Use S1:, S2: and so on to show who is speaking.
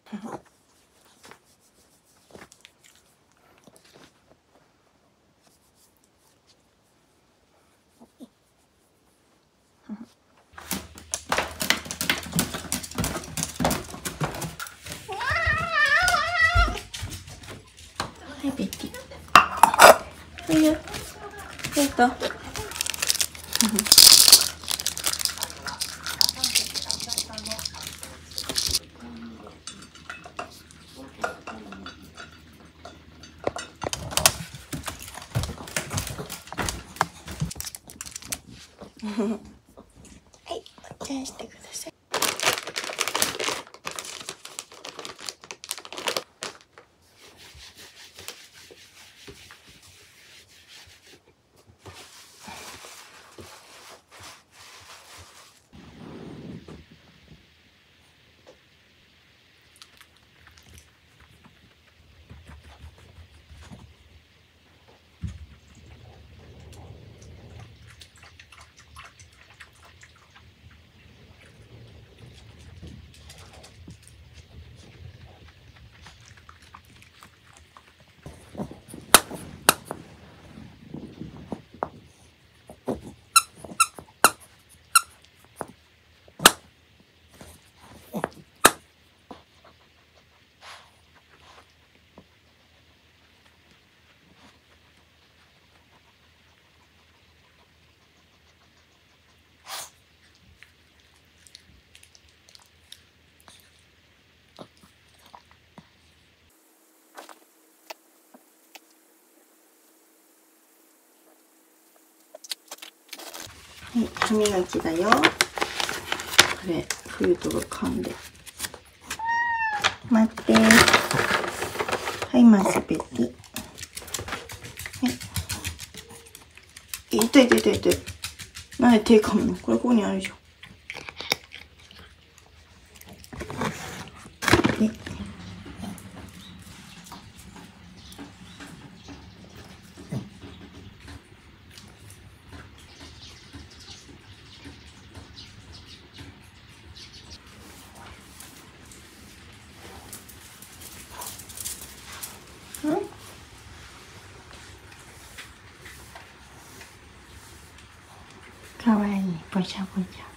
S1: はいベッティ。いいよ。どうぞ。はい、お茶してください。はい、歯磨きだよ。これ、冬とが噛んで。待って。はい、まずべて。はい。痛い痛い痛い痛い。なんで手噛むの？これここにあるじゃん。かわいい、ぽちゃぽちゃ。